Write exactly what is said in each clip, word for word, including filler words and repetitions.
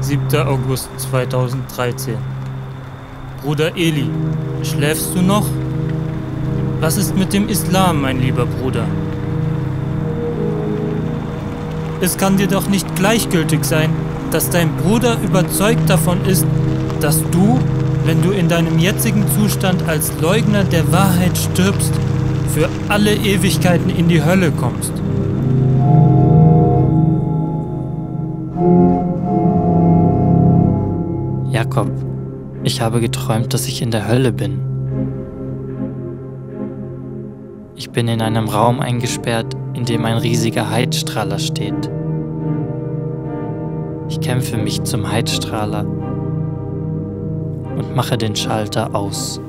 siebter August zweitausenddreizehn. Bruder Eli, schläfst du noch? Was ist mit dem Islam, mein lieber Bruder? Es kann dir doch nicht gleichgültig sein, dass dein Bruder überzeugt davon ist, dass du, wenn du in deinem jetzigen Zustand als Leugner der Wahrheit stirbst, für alle Ewigkeiten in die Hölle kommst. Jakob, ich habe geträumt, dass ich in der Hölle bin. Ich bin in einem Raum eingesperrt, in dem ein riesiger Heizstrahler steht. Ich kämpfe mich zum Heizstrahler und mache den Schalter aus.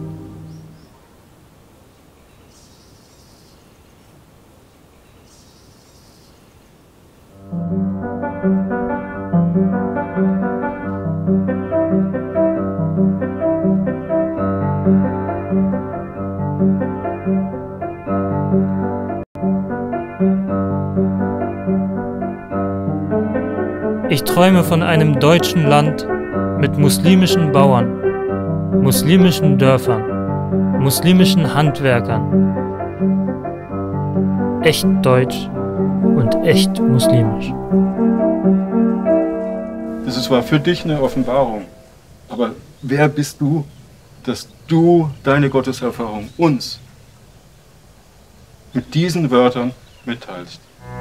Ich träume von einem deutschen Land mit muslimischen Bauern, muslimischen Dörfern, muslimischen Handwerkern. Echt deutsch und echt muslimisch. Das ist zwar für dich eine Offenbarung, aber wer bist du, dass du deine Gotteserfahrung uns mit diesen Wörtern mitteilst?